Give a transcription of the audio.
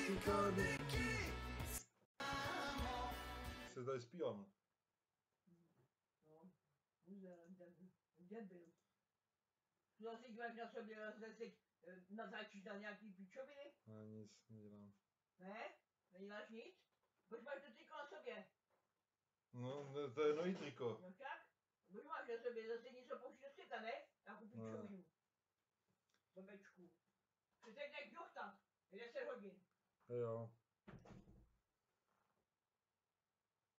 Se tady zpívám. No, kde byl? Co si děláš na sobě, teď nazáčíš na nějaký pičoviny? Ne, nic nedělám. Ne? Neděláš nic? Proč máš to triko na sobě? No, to je nový triko. No však? Proč máš na sobě zase něco pouští do světa, ne? Nějakou pičovinu. Blbečku. Přestaň tak jochtat. Je 10 hodin. Jo.